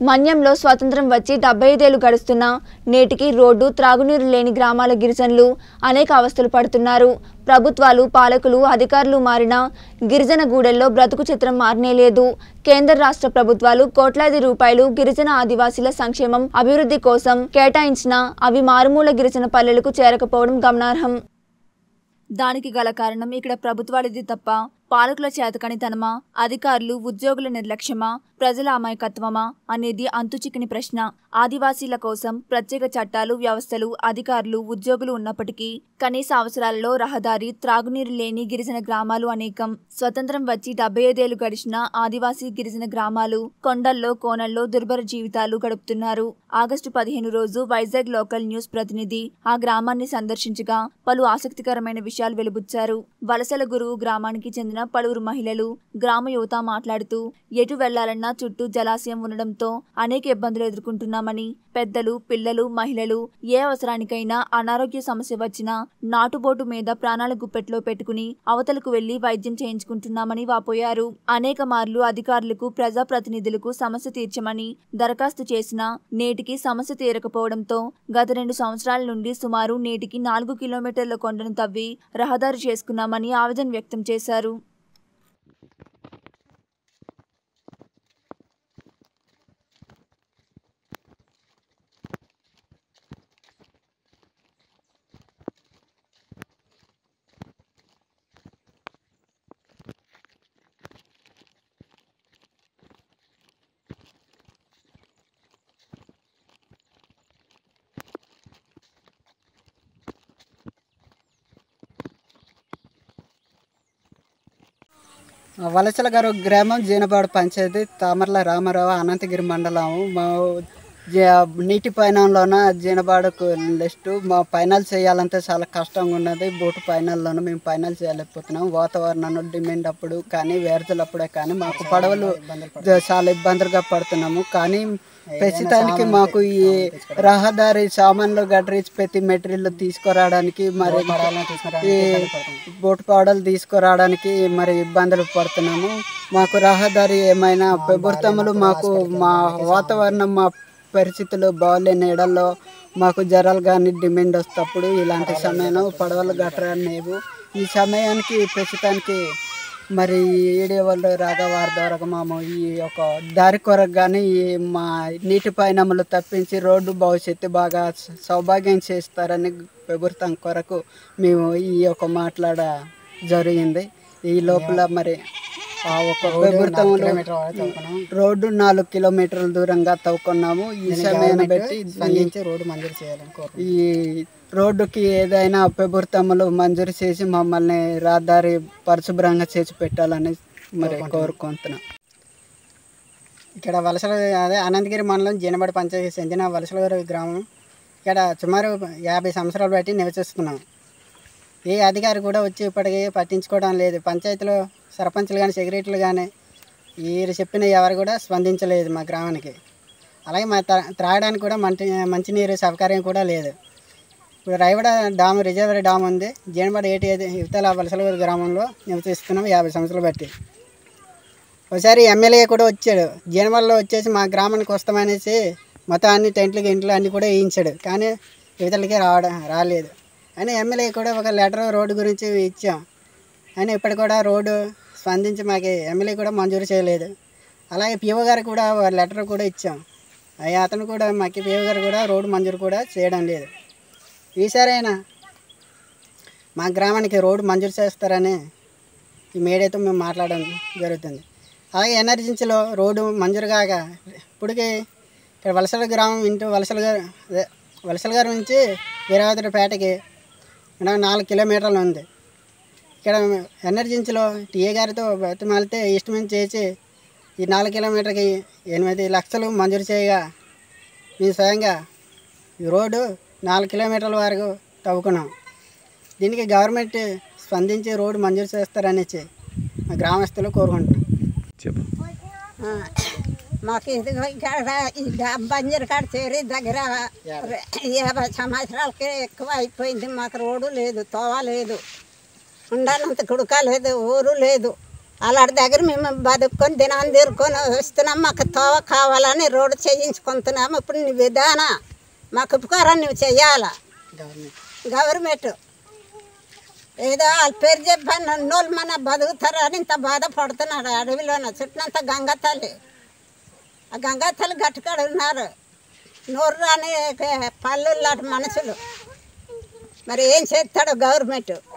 మన్యంలో స్వతంత్రం వచ్చి 75 ఏళ్లు గడుస్తున్నా నేటికి రోడ్డు త్రాగునీరు లేని గ్రామాల గిరిజనులు అనేక అవస్థలు పడుతున్నారు. ప్రభుత్వాలు పాలకులు అధికారులు మారినా గిరిజన గూడెల్లో బ్రతుకు చిత్రం మారనేలేదు. కేంద్ర రాష్ట్ర ప్రభుత్వాలు కోట్లాది రూపాయలు గిరిజన ఆదివాసీల సంక్షేమం అభివృద్ధి కోసం కేటాయించినా అవి మారుమూల గిరిజన పల్లెలకు చేరకపోవడం గమనార్హం. దానికి గల కారణం ఇక్కడ ప్రభుత్వాలది తప్ప పాలకుల చేతకనితనమా, అధికారులు ఉద్యోగుల నిర్లక్ష్యమా, ప్రజల అమాయకత్వమా అనేది అంతుచిక్కని ప్రశ్న. ఆదివాసీల కోసం ప్రత్యేక చట్టాలు, వ్యవస్థలు, అధికారులు, ఉద్యోగులు ఉన్నప్పటికీ కనీస అవసరాలలో రహదారి, త్రాగునీరు లేని గిరిజన గ్రామాలు అనేకం. స్వతంత్రం వచ్చి 75 ఏళ్లు గడిచిన ఆదివాసీ గిరిజన గ్రామాలు కొండల్లో కోనల్లో దుర్భర జీవితాలు గడుపుతున్నారు. ఆగస్టు 15 రోజు వైజాగ్ లోకల్ న్యూస్ ప్రతినిధి ఆ గ్రామాన్ని సందర్శించగా పలు ఆసక్తికరమైన విషయాలు వెలుబుచ్చారు. వలసల గురువు గ్రామానికి చెందిన పలువురు మహిళలు, గ్రామ యువత మాట్లాడుతూ ఎటు వెళ్లాలన్నా చుట్టూ జలాశయం ఉండడంతో అనేక ఇబ్బందులు ఎదుర్కొంటున్నామని, పెద్దలు, పిల్లలు, మహిళలు ఏ అవసరానికైనా అనారోగ్య సమస్య వచ్చినా నాటుబోటు మీద ప్రాణాల గుప్పెట్లో పెట్టుకుని అవతలకు వెళ్లి వైద్యం చేయించుకుంటున్నామని వాపోయారు. అనేక మార్లు అధికారులకు, ప్రజాప్రతినిధులకు సమస్య తీర్చమని దరఖాస్తు చేసినా నేటికి సమస్య తీరకపోవడంతో గత 2 సంవత్సరాల నుండి సుమారు నేటికి 4 కిలోమీటర్ల కొండను తవ్వి రహదారి చేసుకున్నామని ఆవేదన వ్యక్తం చేశారు. వలసల గారు గ్రామం జీనపాడు పంచాయతీ తామర్ల రామారావు అనంతగిరి మండలం. మా నీటి పయనంలోన జీనపాడుకు లిస్టు మా ఫైనల్ చేయాలంటే చాలా కష్టంగా ఉన్నది. బోటు ఫైనల్లోనూ మేము ఫైనల్ చేయలేకపోతున్నాం. వాతావరణం డిమాండ్ అప్పుడు కానీ వేర్తలప్పుడే కానీ మాకు పడవలు చాలా ఇబ్బందులుగా పడుతున్నాము. కానీ ప్రస్తుతానికి మాకు ఈ రహదారి సామాన్లు గడ్రీచ్ ప్రతి మెటీరియల్ తీసుకురావడానికి మరి ఈ బోటు పడవలు తీసుకురావడానికి మరి ఇబ్బందులు పడుతున్నాము. మాకు రహదారి ఏమైనా ప్రభుత్వములు మాకు మా వాతావరణం మా పరిస్థితులు బాగాలేని ఏడల్లో మాకు జ్వరాలు కానీ డిమాండ్ వస్తప్పుడు ఇలాంటి సమయంలో పడవలు గట్రనేవు. ఈ సమయానికి ప్రస్తుతానికి మరి ఈడే వాళ్ళు రాగవారి ద్వారా మేము ఈ యొక్క దారి కొరకు కానీ మా నీటి పయనములు తప్పించి రోడ్డు భవిష్యత్తు బాగా సౌభాగ్యం చేస్తారని ప్రభుత్వం కొరకు మేము ఈ యొక్క మాట్లాడ జరిగింది. ఈ లోపల మరి ఆ ఒక ప్రభుత్వంలో రోడ్డు 4 కిలోమీటర్ల దూరంగా తవ్వుకున్నాము. ఈ సమయాన్ని బట్టి రోడ్డు మంజూరు చేయాలని ఈ రోడ్డుకి ఏదైనా ప్రభుత్వములు మంజూరు చేసి మమ్మల్ని రహదారి పరిశుభ్రంగా చేసి పెట్టాలని మరి కోరుకుంటున్నాం. ఇక్కడ వలసల అనంతగిరి మండలం జీనపాడు పంచాయతీ చెందిన వలసల గ్రామం. ఇక్కడ సుమారు 50 సంవత్సరాలు బట్టి నివసిస్తున్నాం. ఏ అధికారి కూడా వచ్చి ఇప్పటికీ పట్టించుకోవడం లేదు. పంచాయతీలో సర్పంచులు కానీ సెక్రటరీలు కానీ వీరు చెప్పిన ఎవరు కూడా స్పందించలేదు మా గ్రామానికి. అలాగే మా త్రాగడానికి కూడా మంచినీరు సౌకర్యం కూడా లేదు. ఇప్పుడు రాయవాడ డాము రిజర్వరీ డామ్ ఉంది. జీనపాడు యువతల వలసల గ్రామంలో నివసిస్తున్నాం 50 సంవత్సరాలు బట్టి. ఒకసారి ఎమ్మెల్యే కూడా వచ్చాడు. జీనపాడులో వచ్చేసి మా గ్రామానికి వస్తామనేసి మొత్తం అన్ని టెంట్లు అన్నీ కూడా వేయించాడు. కానీ యువతలకి రాలేదు. అయినా ఎమ్మెల్యే కూడా ఒక లెటర్ రోడ్డు గురించి ఇచ్చాం. అయినా ఇప్పటికి కూడా రోడ్డు స్పందించి మాకు ఎమ్మెల్యే కూడా మంజూరు చేయలేదు. అలాగే పిఓ గారు కూడా లెటర్ కూడా ఇచ్చాం. అతను కూడా మాకు పిఓ గారు కూడా రోడ్డు మంజూరు కూడా చేయడం లేదు. ఈసారైనా మా గ్రామానికి రోడ్డు మంజూరు చేస్తారని ఈ మీడియాతో మేము మాట్లాడడం జరుగుతుంది. అలాగే ఎనర్జెన్సీలో రోడ్డు మంజూరు కాక ఇప్పటికీ ఇక్కడ వలసల గ్రామం వలసల గారి నుంచి వీరభద్రపేటకి 4 కిలోమీటర్లు ఉంది. ఇక్కడ ఎమర్జెన్సీలో టీఏ గారితో బతిమాలితే ఎస్టిమేట్ చేసి ఈ 4 కిలోమీటర్కి 8 లక్షలు మంజూరు చేయగా మేము స్వయంగా ఈ రోడ్డు 4 కిలోమీటర్ల వరకు తవ్వుకున్నాం. దీనికి గవర్నమెంట్ స్పందించి రోడ్డు మంజూరు చేస్తారనేసి మా గ్రామస్తులు కోరుకుంటున్నాం. మాకు ఈ బంజరు కాడ చేరి దగ్గర 50 సంవత్సరాలకి ఎక్కువ అయిపోయింది. మాకు రోడ్డు లేదు, తోవ లేదు, ఉండాలంత కుడక లేదు, ఊరు లేదు. అలాంటి దగ్గర మేము బతుక్కొని దినాన్ని తీరుకొని వస్తున్నాం. మాకు తోవ కావాలని రోడ్డు చేయించుకుంటున్నాము. ఇప్పుడు నీ విధాన మాకు ఉపకారం నువ్వు చెయ్యాలా. గవర్నమెంట్ ఏదో వాళ్ళ పేరు చెప్పాను నన్నోళ్ళు మన బతుకుతారు అని ఇంత బాధపడుతున్నాడు. అడవిలోన చుట్టూనంత గంగతల్లి, ఆ గంగతల్లి గట్టుకాడ ఉన్నారు. నోరు రాని పల్లెలు లాంటి మనుషులు. మరి ఏం చేస్తాడు గవర్నమెంట్?